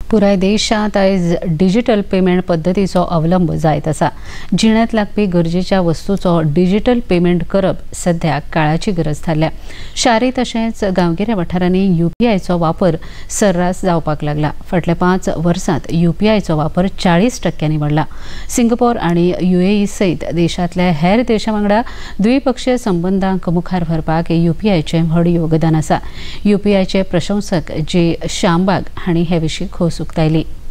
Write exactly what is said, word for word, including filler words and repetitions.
पुराय देशात आयज डिजिटल पेमेंट पद्दतीचो अवलंब जायत आसा। जिणेंत लागपी गरजेच्या वस्तूंचो डिजिटल पेमेंट करप सध्या काळाची गरज थारल्या। शारी तशेंच गांवगिऱ्या वाठारांनी यूपीआयचो वापर सर्रास जावपाक लागला। फाटल्या पांच वर्सांत यूपीआयचो वापर चाळीस टक्क्यांनी वाडला। सिंगापोर आनी यूएई सयत देशांतल्या हेर देशां वांगडा द्विपक्षीय संबंदांक मुखार व्हरपाक यूपीआयचें व्हड योगदान आसा। यूपीआयचे प्रशंसक जे शामबाग हांणी हे विशीं खोस उक्तायली।